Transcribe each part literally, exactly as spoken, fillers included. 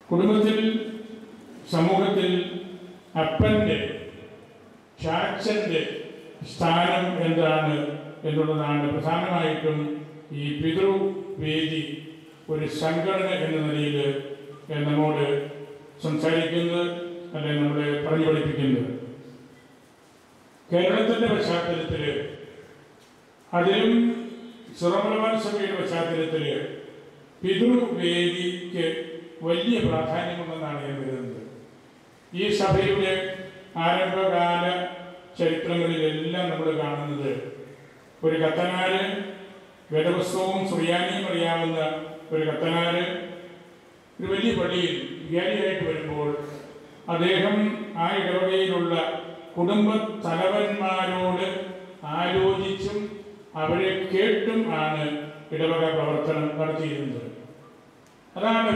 കുടുംബത്തിൽ, സമൂഹത്തിൽ അപ്പൻ്റെ, ചാച്ചൻ്റെ സ്ഥാനം എന്താണ് എന്നുള്ളതാണ് പ്രധാനമായിട്ടും ഈ പിതൃവേദി ഒരു സംഘടന എന്ന നിലയിൽ നമ്മോട് സംസാരിക്കുന്നത്, അല്ലെങ്കിൽ നമ്മളെ പറഞ്ഞു പഠിപ്പിക്കുന്നത്. കേരളത്തിൻ്റെ പശ്ചാത്തലത്തിൽ, അതിലും സുറമലബാർ സഭയുടെ പശ്ചാത്തലത്തിൽ പിതൃവേദിക്ക് വലിയ പ്രാധാന്യമുണ്ടെന്നാണ് ഞാൻ കരുതുന്നത്. ഈ സഭയുടെ ആരംഭകാല ചരിത്രങ്ങളിലെല്ലാം നമ്മൾ കാണുന്നത് ഒരു കത്തനാര്, വേദപുസ്തകവും സുറിയാനിയും അറിയാവുന്ന ഒരു കത്തനാര് ഒരു വലിയ പള്ളിയിൽ വികാരിയായിട്ട് വരുമ്പോൾ അദ്ദേഹം ആ ഇടവകയിലുള്ള കുടുംബ തലവന്മാരോട് ആലോചിച്ചും അവരെ കേട്ടും ആണ് ഇടവക പ്രവർത്തനം നടത്തിയിരുന്നത്. അതാണ്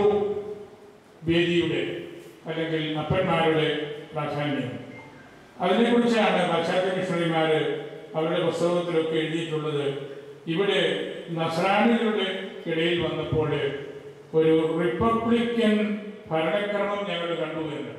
പിതൃവേദിയുടെ അല്ലെങ്കിൽ അപ്പന്മാരുടെ പ്രാധാന്യം. അതിനെക്കുറിച്ചാണ് പാശ്ചാത്യ മിഷണറിമാർ അവരുടെ പുസ്തകത്തിലൊക്കെ എഴുതിയിട്ടുള്ളത്. ഇവിടെ നസ്രാണികളുടെ ഇടയിൽ വന്നപ്പോൾ ഒരു റിപ്പബ്ലിക്കൻ ഭരണക്രമം ഞങ്ങൾ കണ്ടു എന്ന്.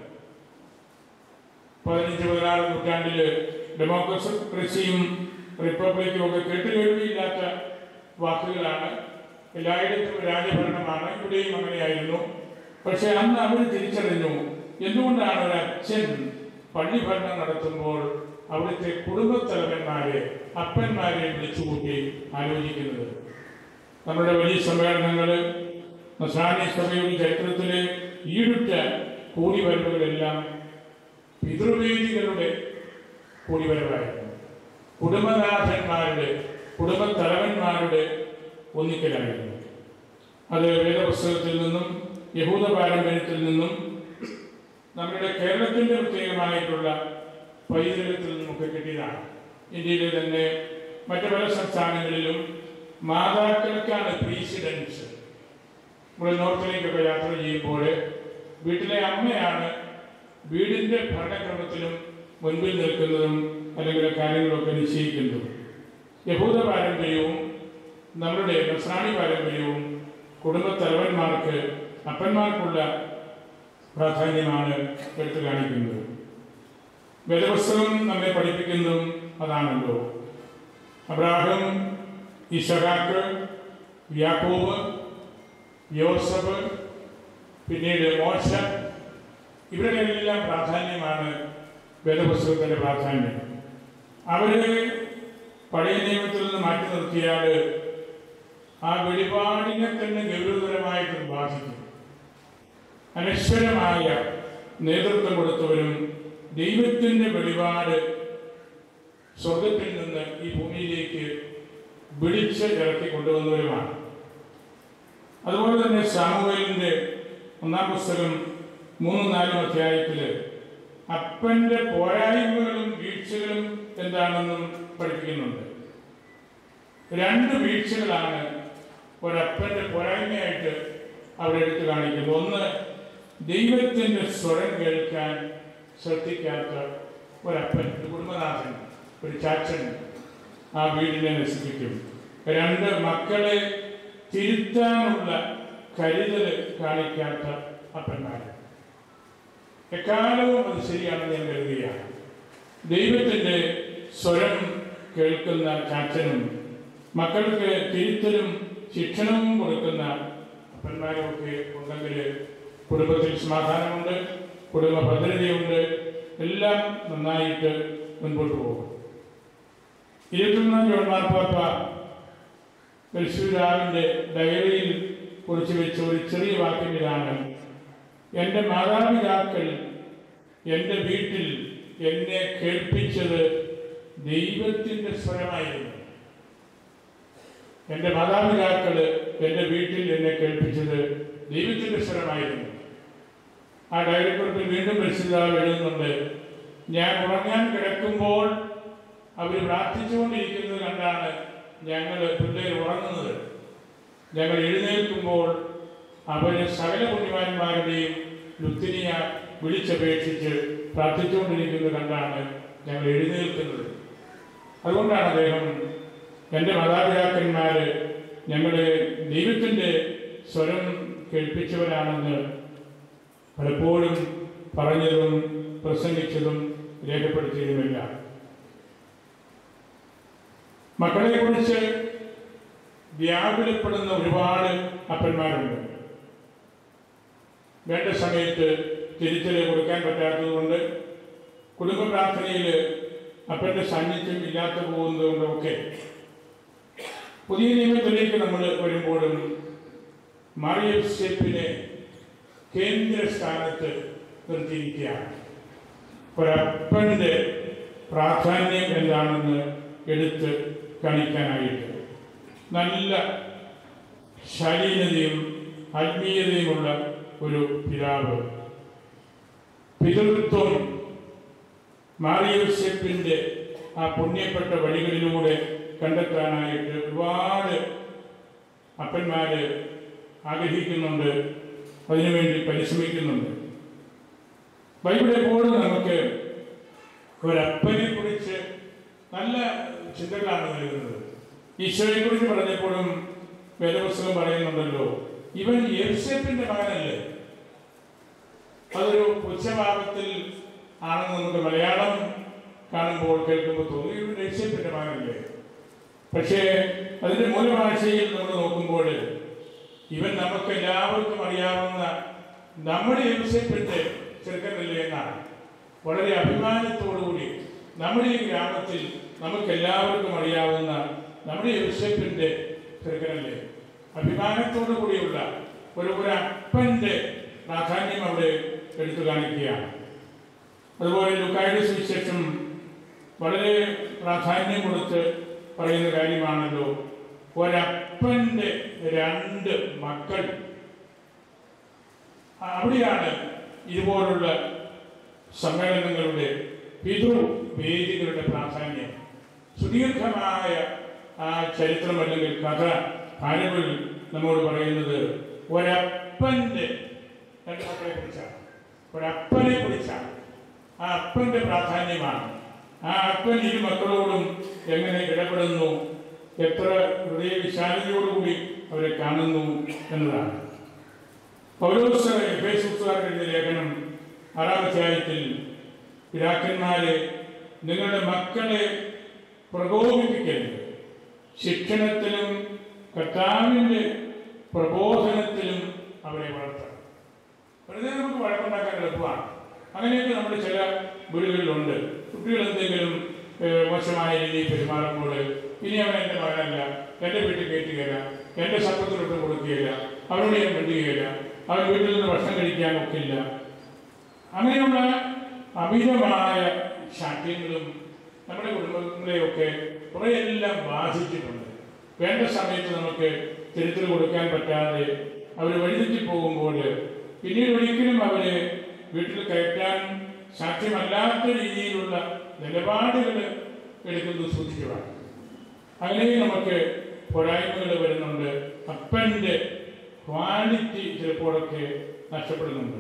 പതിനഞ്ച് പതിനാറ് നൂറ്റാണ്ടിൽ ഡെമോക്രസിയും റിപ്പബ്ലിക്കും ഒക്കെ കേട്ടുകേൾവിയില്ലാത്ത വാക്കുകളാണ്. എല്ലായിടത്തും രാജഭരണമാണ്, ഇവിടെയും അങ്ങനെയായിരുന്നു. പക്ഷെ അന്ന് അവർ തിരിച്ചറിഞ്ഞു എന്തുകൊണ്ടാണ് ഒരു അച്ഛൻ പള്ളി ഭരണം നടത്തുമ്പോൾ അവിടുത്തെ കുടുംബത്തലവന്മാരെ, അപ്പന്മാരെ വിളിച്ചുകൂട്ടി ആലോചിക്കുന്നത്. നമ്മുടെ വലിയ സമ്മേളനങ്ങൾ, നസ്രാണി സഭയുടെ ചരിത്രത്തിലെ ഈടുറ്റ കൂടിവരവുകളെല്ലാം പിതൃവേദികളുടെ കൂടിവരവായിരുന്നു. കുടുംബനാഥന്മാരുടെ, കുടുംബത്തലവന്മാരുടെ ഒന്നിക്കലായിരുന്നു. അത് വേദപുസ്തകത്തിൽ നിന്നും യഹൂദ പാരമ്പര്യത്തിൽ നിന്നും നമ്മുടെ കേരളത്തിൻ്റെ പ്രത്യേകമായിട്ടുള്ള പൈതൃകത്തിൽ നിന്നൊക്കെ കിട്ടിയതാണ്. ഇന്ത്യയിലെ തന്നെ മറ്റു പല സംസ്ഥാനങ്ങളിലും മാതാക്കൾക്കാണ് പ്രീസിഡൻസ്. നമ്മൾ നോർത്തിലേക്കൊക്കെ യാത്ര ചെയ്യുമ്പോൾ വീട്ടിലെ അമ്മയാണ് വീടിൻ്റെ ഭരണക്രമത്തിലും മുൻപിൽ നിൽക്കുന്നതും അല്ലെങ്കിൽ കാര്യങ്ങളൊക്കെ നിശ്ചയിക്കുന്നതും. യഹൂദ പാരമ്പര്യവും നമ്മുടെ നസ്രാണി പാരമ്പര്യവും കുടുംബത്തലവന്മാർക്ക്, അപ്പന്മാർക്കുള്ള പ്രാധാന്യമാണ് എടുത്തു കാണിക്കുന്നത്. വേദപുസ്തകം നമ്മെ പഠിപ്പിക്കുന്നതും അതാണല്ലോ. അബ്രാഹം, ഇസഹാക്ക്, യാക്കോബ്, യോസഫ്, പിന്നീട് മോശ, ഇവരുടെ എല്ലാം പ്രാധാന്യമാണ് വേദപുസ്തകത്തിൻ്റെ പ്രാധാന്യം. അവരെ പഴയ നിയമത്തിൽ നിന്ന് മാറ്റി നിർത്തിയാൽ ആ വെളിപാടിനെ തന്നെ ഗൗരവതരമായിട്ട് ബാധിക്കും. അനശ്വരമായ നേതൃത്വം കൊടുത്തവരും ദൈവത്തിൻ്റെ വെളിപാട് സ്വർഗത്തിൽ നിന്ന് ഈ ഭൂമിയിലേക്ക് വിളിച്ച് ഇറക്കി കൊണ്ടുവന്നവരുമാണ്. അതുപോലെ തന്നെ സാമുവേലിൻ്റെ ഒന്നാം പുസ്തകം മൂന്നും നാലും അധ്യായത്തിൽ അപ്പൻ്റെ പോരായ്മകളും വീഴ്ചകളും എന്താണെന്നും പഠിപ്പിക്കുന്നുണ്ട്. രണ്ട് വീഴ്ചകളാണ് ഒരപ്പൻ്റെ പോരായ്മയായിട്ട് അവിടെ എടുത്തു കാണിക്കുന്നത്. ഒന്ന്, ദൈവത്തിൻ്റെ സ്വരം കേൾക്കാൻ ശ്രദ്ധിക്കാത്ത ഒരപ്പൻ, ഒരു കുടുംബനാഥൻ, ഒരു ചാച്ചൻ ആ വീടിനെ നശിപ്പിക്കും. രണ്ട്, മക്കളെ തിരുത്താനുള്ള കരുതൽ കാണിക്കാത്ത അപ്പന്മാർ. എക്കാലവും അത് ശരിയാണെന്ന് ഞാൻ കരുതുകയാണ്. ദൈവത്തിൻ്റെ സ്വരം കേൾക്കുന്ന ചാച്ചനും മക്കൾക്ക് തിരുത്തലും ശിക്ഷണവും കൊടുക്കുന്ന അപ്പന്മാരൊക്കെ ഉണ്ടെങ്കിൽ കുടുംബത്തിൽ സമാധാനമുണ്ട്, കുടുംബ ഭദ്രതയുണ്ട്, എല്ലാം നന്നായിട്ട് മുൻപോട്ട് പോകും. ഇരുപത്തൊന്നാം ജോൺ മാർപ്പാപ്പ പരിശുദ്ധപിതാവിൻ്റെ ഡയറിയിൽ കുറിച്ച് വെച്ച ഒരു ചെറിയ വാക്യം ഇതാണ്: എൻ്റെ മാതാപിതാക്കൾ എൻ്റെ വീട്ടിൽ എന്നെ കേൾപ്പിച്ചത് ദൈവത്തിൻ്റെ സ്വരമായിരുന്നു. എൻ്റെ മാതാപിതാക്കൾ എൻ്റെ വീട്ടിൽ എന്നെ കേൾപ്പിച്ചത് ദൈവത്തിൻ്റെ സ്വരമായിരുന്നു. ആ ഡയറിക്കുറിപ്പിൽ വീണ്ടും പരിശുദ്ധപിതാവ് എഴുതുന്നുണ്ട്: ഞാൻ ഉറങ്ങാൻ കിടക്കുമ്പോൾ അവർ പ്രാർത്ഥിച്ചുകൊണ്ടിരിക്കുന്നത് കണ്ടാണ് ഞങ്ങൾ പിള്ളേർ ഉറങ്ങുന്നത്. ഞങ്ങൾ എഴുന്നേൽക്കുമ്പോൾ അവർ സകല പുണ്യവാന്മാരുടെയും ലുത്തിനിയ വിളിച്ചപേക്ഷിച്ച് പ്രാർത്ഥിച്ചുകൊണ്ടിരിക്കുന്നത് കണ്ടാണ് ഞങ്ങൾ എഴുന്നേൽക്കുന്നത്. അതുകൊണ്ടാണ് അദ്ദേഹം എൻ്റെ മാതാപിതാക്കന്മാർ ഞങ്ങളെ ദൈവത്തിൻ്റെ സ്വരം കേൾപ്പിച്ചവരാണെന്ന് പലപ്പോഴും പറഞ്ഞതും പ്രസംഗിച്ചതും രേഖപ്പെടുത്തിയതുമില്ല. മക്കളെക്കുറിച്ച് വ്യാകുലപ്പെടുന്ന ഒരുപാട് അപ്പന്മാരുണ്ട്. വേണ്ട സമയത്ത് തിരിച്ചല് കൊടുക്കാൻ പറ്റാത്തതുകൊണ്ട്, കുടുംബ പ്രാർത്ഥനയിൽ അപ്പൻ്റെ സാന്നിധ്യം ഇല്ലാത്ത പോകുന്നതുകൊണ്ടൊക്കെ പുതിയ നിയമത്തിലേക്ക് നമ്മൾ വരുമ്പോഴും മറിയൗസേപ്പിനെ കേന്ദ്ര സ്ഥാനത്ത് നിർത്തിയിരിക്കുകയാണ്. ഒരപ്പൻ്റെ പ്രാധാന്യം എന്താണെന്ന് എടുത്ത് കാണിക്കാനായിട്ട് നല്ല ശാലീനതയും ആത്മീയതയുമുള്ള ഒരു പിതാവ്. പിതൃത്വം മറിയൗസേപ്പിൻ്റെ ആ പുണ്യപ്പെട്ട വഴികളിലൂടെ കണ്ടെത്താനായിട്ട് ഒരുപാട് അപ്പന്മാര് ആഗ്രഹിക്കുന്നുണ്ട്, അതിനുവേണ്ടി പരിശ്രമിക്കുന്നുണ്ട്. ബൈബിൾ എപ്പോഴും നമുക്ക് ഒരപ്പനെ കുറിച്ച് നല്ല ചിന്തകളാണ് നൽകുന്നത്. ഈശോയെ കുറിച്ച് പറഞ്ഞപ്പോഴും വേദപുസ്തകം പറയുന്നുണ്ടല്ലോ, ഇവൻ യോസേപ്പിന്റെ മകനല്ലേ. അതൊരു പുച്ഛഭാവത്തിൽ ആണെന്ന് നമുക്ക് മലയാളം കാണുമ്പോൾ കേൾക്കുമ്പോൾ തോന്നി, ഇവൻ യോസേപ്പിന്റെ മകനല്ലേ. പക്ഷേ അതിന്റെ മൂലഭാഷയിൽ നമ്മൾ നോക്കുമ്പോൾ ഇവൻ നമുക്ക് എല്ലാവർക്കും അറിയാവുന്ന നമ്മുടെ യോസേപ്പിന്റെ ചെറുക്കനല്ലേ എന്നാണ്. വളരെ അഭിമാനത്തോടുകൂടി നമ്മുടെ ഈ ഗ്രാമത്തിൽ നമുക്ക് എല്ലാവർക്കും അറിയാവുന്ന നമ്മുടെ യോസേപ്പിന്റെ ചെറുക്കനല്ലേ. അഭിമാനത്തോടു കൂടിയുള്ള ഒരു ഒരു അപ്പന്റെ പ്രാധാന്യം അവിടെ എടുത്തു കാണിക്കുകയാണ്. അതുപോലെ ലൂക്കായുടെ സുവിശേഷം വളരെ പ്രാധാന്യം കൊടുത്ത് പറയുന്ന കാര്യമാണല്ലോ, ഒരപ്പന്റെ രണ്ട് മക്കൾ. അവിടെയാണ് ഇതുപോലുള്ള സമ്മേളനങ്ങളുടെ പിതൃവേദികളുടെ പ്രാധാന്യം. സുദീർഘമായ ആ ചരിത്രം അല്ലെങ്കിൽ കഥ പാരബിൾ നമ്മോട് പറയുന്നത് ഒരപ്പന്റെ രണ്ട് മക്കളെ കുറിച്ചാണ്, ഒരപ്പനെ കുറിച്ചാണ്. ആ അപ്പന്റെ പ്രാധാന്യമാണ്. ആ അപ്പൻ ഇരു മക്കളോടും എങ്ങനെ ഇടപെടുന്നു, എത്ര ഹൃദയവിശാലതയോടുകൂടി അവരെ കാണുന്നു എന്നതാണ്. പൗലോസ് എഫേസ്യർക്കാർക്ക് എഴുതിയ ലേഖനം ആറാം അധ്യായത്തിൽ, പിതാക്കന്മാരെ നിങ്ങളുടെ മക്കളെ പ്രകോപിപ്പിക്കരുത്, ശിക്ഷണത്തിലും കർത്താവിൻ്റെ പ്രബോധനത്തിലും അവരെ വളർത്തണം. വെറുതെ നമുക്ക് വഴക്കുണ്ടാക്കാൻ എളുപ്പമാണ്. അങ്ങനെയൊക്കെ നമ്മുടെ ചില വീടുകളിലുണ്ട്. കുട്ടികൾ എന്തെങ്കിലും മോശമായ രീതിയിൽ പെരുമാറുമ്പോൾ ഇനി അവൻ എൻ്റെ മകനല്ല, എൻ്റെ വീട്ടിൽ കയറ്റുകയില്ല, എൻ്റെ സമ്പത്തിലോട്ട് കൊടുക്കുകയില്ല, അവരോട് ഞാൻ മിണ്ടുകയില്ല, അവൻ വീട്ടിൽ നിന്ന് ഭക്ഷണം കഴിക്കാൻ ഒക്കില്ല. അങ്ങനെയുള്ള അമിതമായ ശാഠ്യങ്ങളും നമ്മുടെ കുടുംബങ്ങളെയൊക്കെ കുറേയെല്ലാം ബാധിച്ചിട്ടുണ്ട്. വേണ്ട സമയത്ത് നമുക്ക് തിരുത്തൽ കൊടുക്കാൻ പറ്റാതെ അവർ വഴിതെറ്റി പോകുമ്പോൾ പിന്നീട് ഒരിക്കലും അവരെ വീട്ടിൽ കയറ്റാൻ സാധ്യമല്ലാത്ത രീതിയിലുള്ള നിലപാടുകൾ എടുക്കുന്നത് സൂക്ഷിച്ചുവാണ്. അങ്ങനെ നമുക്ക് പോരായ്മകൾ വരുന്നുണ്ട്. അപ്പൻ്റെ ക്വാളിറ്റി ചിലപ്പോഴൊക്കെ നഷ്ടപ്പെടുന്നുണ്ട്.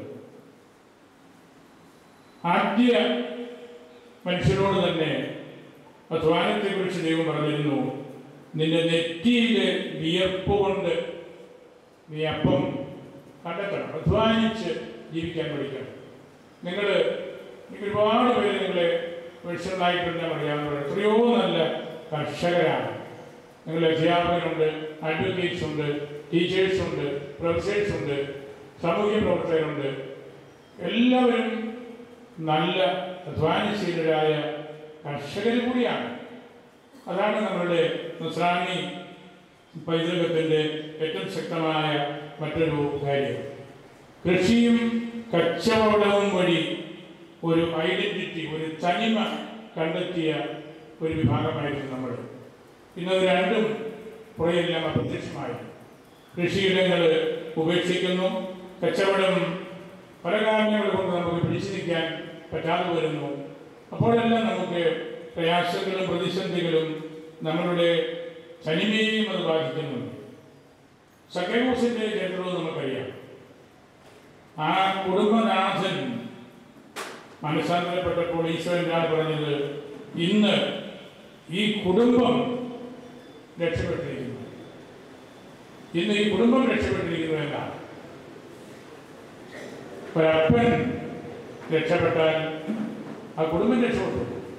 ആദ്യ മനുഷ്യരോട് തന്നെ അധ്വാനത്തെക്കുറിച്ച് ദൈവം പറഞ്ഞിരുന്നു, നിന്റെ നെറ്റിയിലെ വിയർപ്പ് കൊണ്ട് നീ അപ്പം കണ്ടെത്തണം, അധ്വാനിച്ച് ജീവിക്കാൻ പഠിക്കണം. നിങ്ങൾ ഒരുപാട് പേര് നിങ്ങളെ പേഴ്സണലായിട്ടെല്ലാം അറിയാവുന്നവർ എത്രയോ നല്ല കർഷകരാണ്. നിങ്ങൾ അധ്യാപകരുണ്ട്, അഡ്വക്കേറ്റ്സ് ഉണ്ട്, ടീച്ചേഴ്സ് ഉണ്ട്, പ്രൊഫസേഴ്സ് ഉണ്ട്, സാമൂഹ്യ പ്രവർത്തകരുണ്ട്. എല്ലാവരും നല്ല അധ്വാനശീലരായ കർഷകർ കൂടിയാണ്. അതാണ് നമ്മളുടെ നസ്രാണി പൈതൃകത്തിൻ്റെ ഏറ്റവും ശക്തമായ മറ്റൊരു കാര്യം. കൃഷിയും കച്ചവടവും വഴി ഒരു ഐഡന്റിറ്റി, ഒരു തനിമ കണ്ടെത്തിയ ഒരു വിഭാഗമായിരുന്നു നമ്മൾ. ഇന്നത് രണ്ടും കുറെയെല്ലാം അപ്രത്യക്ഷമായി. കൃഷിയിടങ്ങൾ ഉപേക്ഷിക്കുന്നു, കച്ചവടം പല കാരണങ്ങൾ കൊണ്ട് നമുക്ക് പിടിച്ചു നിൽക്കാൻ പറ്റാതെ വരുന്നു. അപ്പോഴെല്ലാം നമുക്ക് പ്രയാസങ്ങളും പ്രതിസന്ധികളും നമ്മളുടെ തനിമയെയും അത് ബാധിക്കുന്നുണ്ട്. സക്കേവൂസിന്റെ ചരിത്രവും നമുക്കറിയാം. ആ കുടുംബനാഥൻ മനസ്സാന്തരപ്പെട്ടപ്പോൾ ഈശോ എന്താണ് പറഞ്ഞത്? ഇന്ന് ഈ കുടുംബം രക്ഷപ്പെട്ടിരിക്കുന്നു, ഇന്ന് ഈ കുടുംബം രക്ഷപ്പെട്ടിരിക്കുന്നു എന്നാണ്. ഒരപ്പൻ രക്ഷപ്പെട്ടാൽ ആ കുടുംബം രക്ഷപ്പെട്ടു,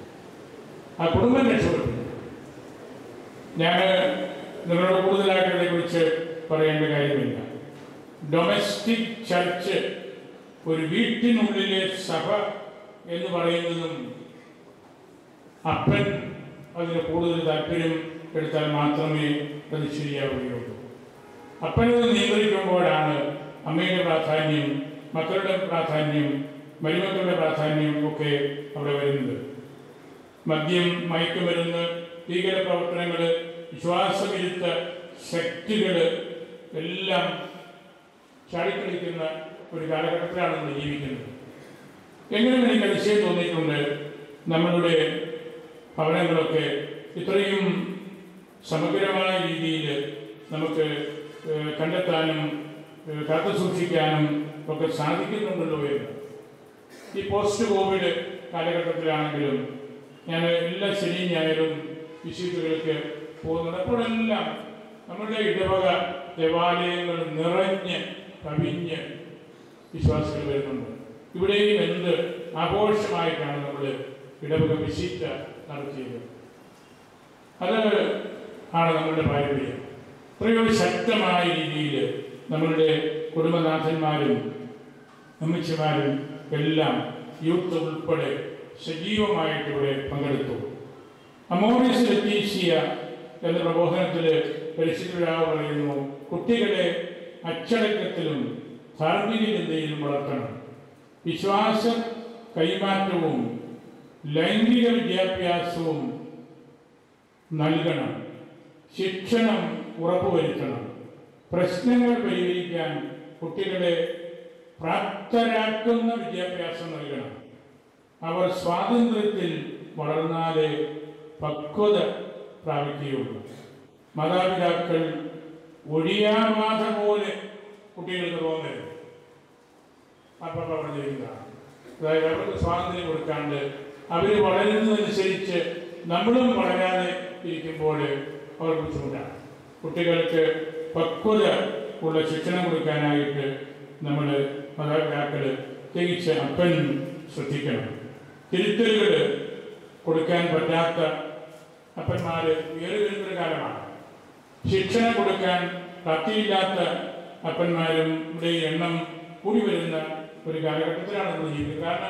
ആ കുടുംബം രക്ഷപ്പെട്ടു. ഞാൻ നിങ്ങളോട് കൂടുതലായിട്ട് ഇതിനെക്കുറിച്ച് പറയേണ്ട കാര്യമില്ല. ഡൊമസ്റ്റിക് ചർച്ച്, ഒരു വീട്ടിനുള്ളിലെ സഭ എന്ന് പറയുന്നതും അപ്പൻ അതിന് കൂടുതൽ താല്പര്യം എടുത്താൽ മാത്രമേ അത് ശരിയാവുകയുള്ളൂ. അപ്പനത് നിയന്ത്രിക്കുമ്പോഴാണ് അമ്മയുടെ പ്രാധാന്യം, മക്കളുടെ പ്രാധാന്യം, മരുമക്കളുടെ പ്രാധാന്യം ഒക്കെ അവിടെ വരുന്നത്. മദ്യം, മയക്കുമരുന്ന്, ഭീകര പ്രവർത്തനങ്ങൾ, വിശ്വാസവിരുദ്ധ ശക്തികൾ എല്ലാം ചാടിക്കളിക്കുന്ന ഒരു കാലഘട്ടത്തിലാണ് നമ്മൾ ജീവിക്കുന്നത്. എങ്കിലും എനിക്ക് അതിശയം തോന്നിയിട്ടുണ്ട്, നമ്മളുടെ ഭവനങ്ങളൊക്കെ ഇത്രയും സമഗ്രമായ രീതിയിൽ നമുക്ക് കണ്ടെത്താനും കാത്തു സൂക്ഷിക്കാനും ഒക്കെ സാധിക്കുന്നുണ്ടല്ലോ എന്ന്. ഈ പോസ്റ്റ് കോവിഡ് കാലഘട്ടത്തിലാണെങ്കിലും ഞാൻ എല്ലാ ശനിയും ഞായറും വിശുദ്ധകൾക്ക് പോകുന്നുണ്ട്. അപ്പോഴെല്ലാം നമ്മുടെ ഇടവക ദേവാലയങ്ങൾ നിറഞ്ഞ് കവിഞ്ഞ് വിശ്വാസികൾ വരുന്നുണ്ട്. ഇവിടെയും എന്ത് ആഘോഷമായിട്ടാണ് നമ്മൾ ഇടവക വിശിഷ്ട നടത്തിയത്. അത് ആണ് നമ്മളുടെ പാരമ്പര്യം. ഇത്രയും ശക്തമായ രീതിയിൽ നമ്മളുടെ കുടുംബനാഥന്മാരും അമ്മച്ചിമാരും എല്ലാം യൂത്ത് ഉൾപ്പെടെ സജീവമായിട്ട് ഇവിടെ പങ്കെടുത്തു. അമോറിസ് ലത്തീസിയ എന്ന പ്രബോധനത്തിൽ പരിശുദ്ധരാവ് പറയുന്നു, കുട്ടികളെ അച്ചടക്കത്തിലും ധാർമ്മിക ചിന്തയിലും വളർത്തണം. വിശ്വാസ കൈമാറ്റവും ലൈംഗിക വിദ്യാഭ്യാസവും നൽകണം. ശിക്ഷണം ഉറപ്പുവരുത്തണം. പ്രശ്നങ്ങൾ പരിഹരിക്കാൻ കുട്ടികളെ പ്രാപ്തരാക്കുന്ന വിദ്യാഭ്യാസം നൽകണം. അവർ സ്വാതന്ത്ര്യത്തിൽ വളർന്നാലേ പക്വത പ്രാപിക്കുകയുള്ളൂ. മാതാപിതാക്കൾ ഒഴിയാബാധ പോലെ കുട്ടികൾക്ക് തോന്നരുത്. അപ്പം പറഞ്ഞിരിക്കുന്നതാണ്. അതായത് അവർക്ക് സ്വാതന്ത്ര്യം കൊടുക്കാണ്ട് അവർ വളരുന്നതനുസരിച്ച് നമ്മളും വളരാതെ ഇരിക്കുമ്പോൾ അവർ ബുദ്ധിമുട്ടാണ്. കുട്ടികൾക്ക് പക്വത ഉള്ള ശിക്ഷണം കൊടുക്കാനായിട്ട് നമ്മൾ മാതാപിതാക്കൾ തിരിച്ച് അപ്പൻ ശ്രദ്ധിക്കണം. തിരുത്തലുകൾ കൊടുക്കാൻ പറ്റാത്ത അപ്പന്മാർ ഏറെ വരുന്നൊരു കാലമാണ്. ശിക്ഷണം കൊടുക്കാൻ പ്രാപ്തിയില്ലാത്ത അപ്പന്മാരും ഇവിടെ എണ്ണം കൂടി വരുന്ന ഒരു കാലഘട്ടത്തിലാണ് നമ്മൾ ജീവിക്കുന്നത്. കാരണം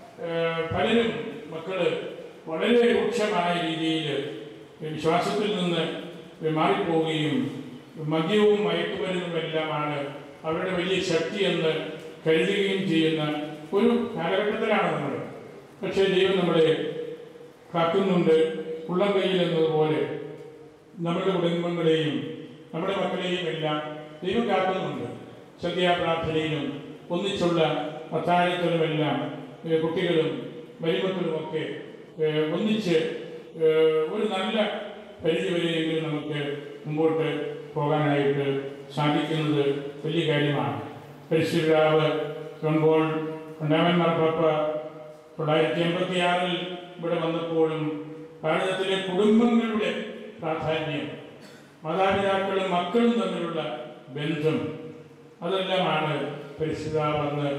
പലരും മക്കൾ വളരെ രൂക്ഷമായ രീതിയിൽ വിശ്വാസത്തിൽ നിന്ന് മാറിപ്പോവുകയും മദ്യവും മയക്കുമരുന്നുമെല്ലാമാണ് അവരുടെ വലിയ ശക്തിയെന്ന് കരുതുകയും ചെയ്യുന്ന ഒരു കാലഘട്ടത്തിലാണ് നമ്മൾ. പക്ഷേ ദൈവം നമ്മളെ കാക്കുന്നുണ്ട്. ഉള്ളം കയ്യിൽ എന്നതുപോലെ നമ്മുടെ കുടുംബങ്ങളെയും നമ്മുടെ മക്കളെയും എല്ലാം ദൈവം കാക്കുന്നുണ്ട്. സന്ധ്യാപ്രാർത്ഥനയിലും ഒന്നിച്ചുള്ള അത്താഴത്തിലുമെല്ലാം കുട്ടികളും മരുമക്കളുമൊക്കെ ഒന്നിച്ച് ഒരു നല്ല പരിധി വരെയെങ്കിലും നമുക്ക് മുമ്പോട്ട് പോകാനായിട്ട് സാധിക്കുന്നത് വലിയ കാര്യമാണ്. പരിശുദ്ധരാവ് ജോൺപോൾ രണ്ടാമൻ മാർപ്പാപ്പ തൊള്ളായിരത്തി എൺപത്തി ആറിൽ ഇവിടെ വന്നപ്പോഴും ഭാരതത്തിലെ കുടുംബങ്ങളുടെ പ്രാധാന്യം, മാതാപിതാക്കളും മക്കളും തമ്മിലുള്ള ബന്ധം, അതെല്ലാമാണ് പരിശുദ്ധരാവ് അന്ന്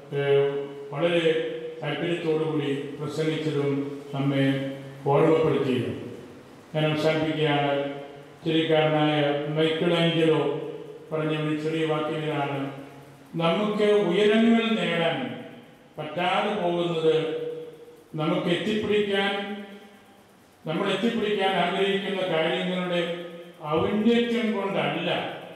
വളരെ താല്പര്യത്തോടുകൂടി പ്രസംഗിച്ചതും നമ്മെ ഓർമ്മപ്പെടുത്തിയതും. ഞാൻ അവസാനിപ്പിക്കുകയാണ്. ചിരിക്കാരനായ മൈക്കിൾ ആഞ്ചലോ പറഞ്ഞ ഒരു ചെറിയ വാക്യങ്ങളാണ്, നമുക്ക് ഉയരങ്ങൾ നേടാൻ പറ്റാതെ പോകുന്നത് നമുക്ക് എത്തിപ്പിടിക്കാൻ നമ്മൾ എത്തിപ്പിടിക്കാൻ ആഗ്രഹിക്കുന്ന കാര്യങ്ങളുടെ ഔന്നത്യം കൊണ്ടല്ല.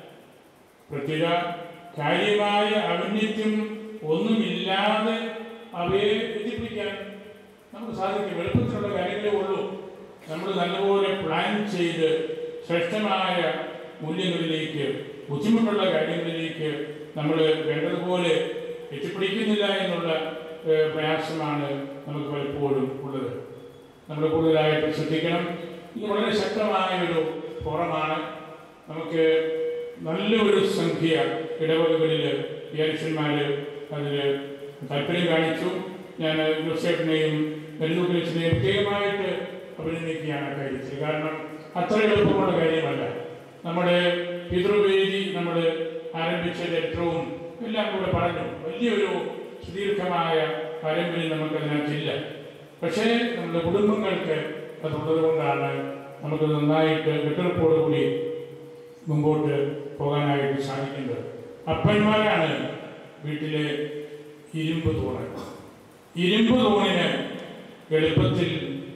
പ്രത്യേക കാര്യമായ ഔന്നത്യം ഒന്നുമില്ലാതെ അവയെ എത്തിപ്പിടിക്കാൻ നമുക്ക് സാധിക്കും. എളുപ്പത്തിലുള്ള കാര്യങ്ങളേ ഉള്ളൂ. നമ്മൾ നല്ലപോലെ പ്ലാൻ ചെയ്ത് ശ്രേഷ്ഠമായ മൂല്യങ്ങളിലേക്ക്, ബുദ്ധിമുട്ടുള്ള കാര്യങ്ങളിലേക്ക് നമ്മൾ വേണ്ടതുപോലെ എത്തിപ്പിടിക്കുന്നില്ല എന്നുള്ള പ്രയാസമാണ് നമുക്ക് പലപ്പോഴും ഉള്ളത്. നമ്മൾ കൂടുതലായിട്ട് ശ്രദ്ധിക്കണം. ഇത് വളരെ ശക്തമായ ഒരു ഫോറമാണ്. നമുക്ക് നല്ലൊരു സംഖ്യ ഇടവകകളിൽ വിദ്യാർത്ഥിമാർ അതിൽ താല്പര്യം കാണിച്ചു. ഞാൻ ജോസേഫിനെയും നെല്ലൂക്കലിനെയും പ്രത്യേകമായിട്ട് അഭിനന്ദിക്കുകയാണ് കാര്യത്തിൽ. കാരണം അത്ര എളുപ്പമുള്ള കാര്യമല്ല. നമ്മുടെ പിതൃവേദി നമ്മൾ ആരംഭിച്ച ചരിത്രവും എല്ലാം കൂടെ പറഞ്ഞു. വലിയൊരു സുദീർഘമായ പാരമ്പര്യം നമുക്കതിനകത്തില്ല. പക്ഷേ നമ്മുടെ കുടുംബങ്ങൾക്ക് അതുള്ളതുകൊണ്ടാണ് നമുക്ക് നന്നായിട്ട് കെട്ടുറപ്പോടുകൂടി മുമ്പോട്ട് പോകാനായിട്ട് സാധിക്കുന്നത്. അപ്പന്മാരാണ് വീട്ടിലെ ഇരുമ്പ് തൂണ്. ഇരുമ്പ് തൂണിന് എളുപ്പത്തിൽ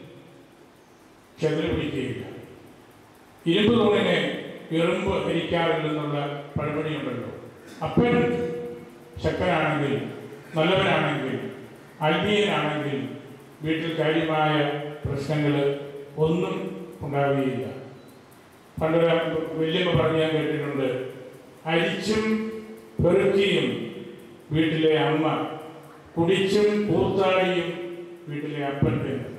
ചെതല് പിടിക്കുകയില്ല. ഇരുമ്പ് തൂണിനെ എറുമ്പ് ഹരിക്കാറില്ലെന്നുള്ള പഴമൊഴിയുണ്ടല്ലോ. അപ്പൻ ശക്തനാണെങ്കിൽ, നല്ലവനാണെങ്കിൽ, ആത്മീയനാണെങ്കിൽ വീട്ടിൽ കാര്യമായ പ്രശ്നങ്ങൾ ഒന്നും ഉണ്ടാവുകയില്ല. പണ്ടൊരു വല്യമ്മ പറഞ്ഞ് ഞാൻ കേട്ടിട്ടുണ്ട്, അരിച്ചും പെറുക്കിയും വീട്ടിലെ അമ്മ, കുടിച്ചും കൂത്താടിയും വീട്ടിലെ അപ്പൻ.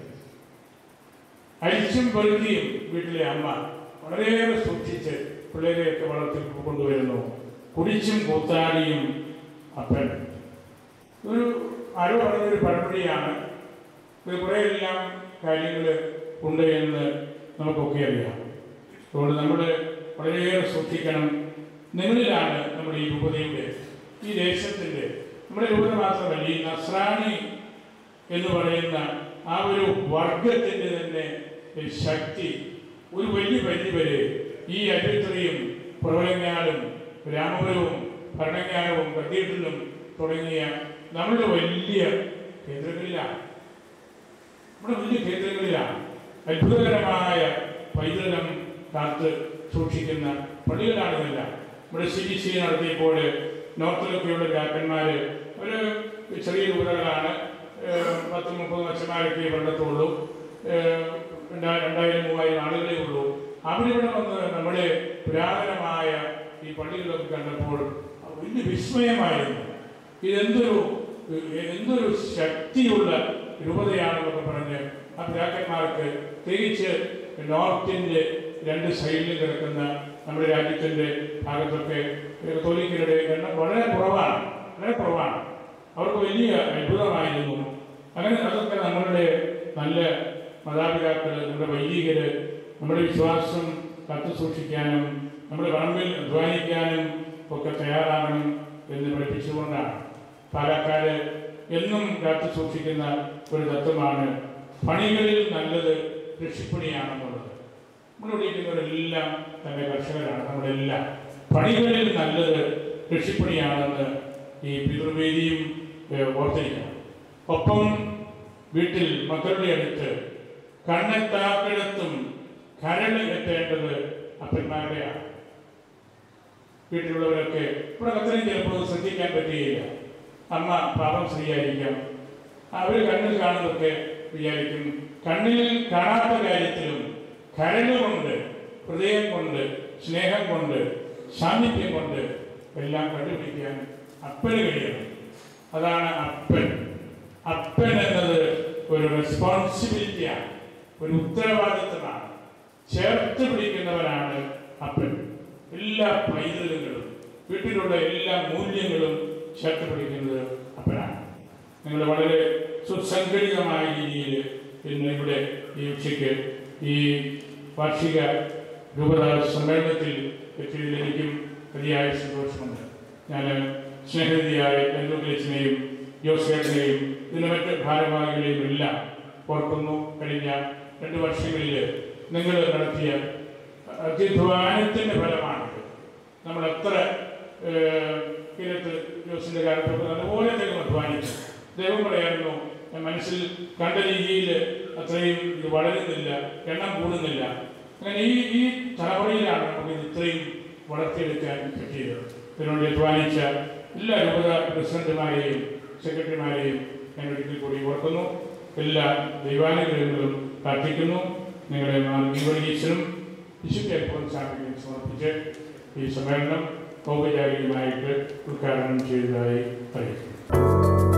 അരിച്ചും പെറുക്കിയും വീട്ടിലെ അമ്മ വളരെയേറെ സൂക്ഷിച്ച് പിള്ളേരെയൊക്കെ വളർത്തി കൊണ്ടുവരുന്നു. കുടിച്ചും കൂത്താടിയും അപ്പൻ. ഒരു ആരോ പറഞ്ഞൊരു പഴമൊഴിയാണ്. ഇത് കുറേയെല്ലാം കാര്യങ്ങൾ ഉണ്ട് എന്ന് നമുക്കൊക്കെ അറിയാം. അതുകൊണ്ട് നമ്മൾ വളരെയേറെ സൂക്ഷിക്കണം. നിങ്ങളിലാണ് നമ്മുടെ ഈ രൂപതയുടെ, ഈ ദേശത്തിൻ്റെ, നമ്മുടെ രൂപത മാത്രമല്ല ഈ നസ്രാണി എന്ന് പറയുന്ന ആ ഒരു വർഗത്തിൻ്റെ തന്നെ ശക്തി ഒരു വലിയ പരിധി വരെ ഈ അരുത്രയും പുറവലങ്ങാടും രാമപുരവും ഭരണങ്ങാനവും കത്തീഡ്രലും തുടങ്ങിയ നമ്മുടെ വലിയ കേന്ദ്രങ്ങളിലാണ്. നമ്മുടെ വലിയ കേന്ദ്രങ്ങളിലാണ് അത്ഭുതകരമായ പൈതൃകം കാത്ത് സൂക്ഷിക്കുന്ന പള്ളികളാണിതെല്ലാം. നമ്മുടെ സി ബി സി നടത്തിയപ്പോൾ നോർത്തിലൊക്കെയുള്ള രാജന്മാർ ഒരു ചെറിയ രൂപതകളാണ്. പത്ത് മുപ്പത് ലക്ഷന്മാരൊക്കെ വെള്ളത്തുള്ളൂ. രണ്ടാ രണ്ടായിരം മൂവായിരം ആളുകളേ ഉള്ളൂ. അവരിവിടെ വന്ന് നമ്മുടെ പുരാതനമായ ഈ പള്ളികളൊക്കെ കണ്ടപ്പോൾ വലിയ വിസ്മയമായിരുന്നു. ഇതെന്തൊരു എന്തൊരു ശക്തിയുള്ള രൂപതയാണെന്നൊക്കെ പറഞ്ഞ് ആ പിതാക്കന്മാർക്ക്, പ്രത്യേകിച്ച് നോർത്തിൻ്റെ രണ്ട് സൈഡിൽ കിടക്കുന്ന നമ്മുടെ രാജ്യത്തിൻ്റെ ഭാഗത്തൊക്കെ കത്തോലിക്കരുടെ എണ്ണം വളരെ കുറവാണ്, വളരെ കുറവാണ്. അവർക്ക് വലിയ അത്ഭുതമായിരുന്നു. അങ്ങനെ അതൊക്കെ നമ്മളുടെ നല്ല മാതാപിതാക്കൾ, നമ്മുടെ വൈദികർ നമ്മുടെ വിശ്വാസം കാത്തു സൂക്ഷിക്കാനും നമ്മുടെ പറമ്പിൽ അധ്വാനിക്കാനും ഒക്കെ തയ്യാറാകണം എന്ന് പഠിപ്പിച്ചുകൊണ്ടാണ് പാലക്കാട് എന്നും കാത്തു സൂക്ഷിക്കുന്ന ഒരു തത്വമാണ് പണികളിൽ നല്ലത് കൃഷിപ്പണിയാണെന്നുള്ളത്. നമ്മളിവിടെ ഇരിക്കുന്നവരെല്ലാം തന്നെ കർഷകരാണ്. നമ്മളെല്ലാം പണികളിൽ നല്ലത് കൃഷിപ്പണിയാണെന്ന് ഈ പിതൃവേദിയും ഓർത്തിരിക്കണം. ഒപ്പം വീട്ടിൽ മക്കളുടെ അടുത്ത് കണ്ണെത്താക്കിടത്തും കരൾ എത്തേണ്ടത് അപ്പന്മാരുടെയാണ്. വീട്ടിലുള്ളവരൊക്കെ ഇവിടെ അത്രയും ചിലപ്പോൾ ശ്രദ്ധിക്കാൻ പറ്റുകയില്ല. അമ്മ പാപം സ്ത്രീയായിരിക്കാം. അവർ കണ്ണിൽ കാണുന്നതൊക്കെ വിചാരിക്കും. കണ്ണിൽ കാണാത്ത കാര്യത്തിലും കരളുകൊണ്ട്, ഹൃദയം കൊണ്ട്, സ്നേഹം കൊണ്ട്, സാന്നിധ്യം കൊണ്ട് എല്ലാം കണ്ടുപിടിക്കാൻ അപ്പന് കഴിയണം. അതാണ് അപ്പൻ. അപ്പൻ എന്നത് ഒരു റെസ്പോൺസിബിലിറ്റിയാണ്, ഒരു ഉത്തരവാദിത്തമാണ്. ചേർത്ത് പിടിക്കുന്നവരാണ് അപ്പൻ. എല്ലാ പൈതൃകങ്ങളും വീട്ടിലുള്ള എല്ലാ മൂല്യങ്ങളും ചേർത്ത് പിടിക്കുന്നത് അപ്പനാണ്. നിങ്ങൾ വളരെ സുസംഘടിതമായ രീതിയിൽ ഇന്ന് ഇവിടെ ഈ ഉച്ചയ്ക്ക് ഈ വാർഷിക രൂപത സമ്മേളനത്തിൽ എത്തിയതിൽ എനിക്കും അതിയായ സന്തോഷമുണ്ട്. ഞാൻ സ്നേഹനിധിയായ ബന്ധുക്കളിച്ചിനെയും ജോസേട്ടനെയും ഇതിൻ്റെ മറ്റ് ഭാരവാഹികളെയും എല്ലാം ഓർക്കുന്നു. കഴിഞ്ഞ രണ്ട് വർഷങ്ങളിൽ നിങ്ങൾ നടത്തിയ അധ്വാനത്തിൻ്റെ ഫലമാണിത്. നമ്മൾ എത്ര കിഴത്ത് ജോസിൻ്റെ കാലത്തൊക്കെ അതുപോലെ തന്നെ അധ്വാനിച്ചു. ദൈവം പറയായിരുന്നു, മനസ്സിൽ കണ്ട രീതിയിൽ അത്രയും ഇത് വളരുന്നില്ല, എണ്ണം കൂടുന്നില്ല. അങ്ങനെ ഈ ഈ തലമുറയിലാണ് നമുക്ക് ഇത്രയും വളർത്തിയെടുക്കാൻ പറ്റിയത്. ഇതിനുവേണ്ടി അധ്വാനിച്ച എല്ലാ രൂപത പ്രസിഡന്റുമാരെയും സെക്രട്ടറിമാരെയും ഞാൻ ഒരിക്കൽ കൂടി ഓർക്കുന്നു. എല്ലാ ദൈവാനുഗ്രഹങ്ങളും പ്രാർത്ഥിക്കുന്നു. നിങ്ങളുടെ മാർഗീവരീശ്വരും വിശുദ്ധ സാമഗ്രിയും സമർപ്പിച്ച് ഈ സമ്മേളനം ഔപചാരികമായിട്ട് ഉദ്ഘാടനം ചെയ്തതായി അറിയിക്കുന്നു.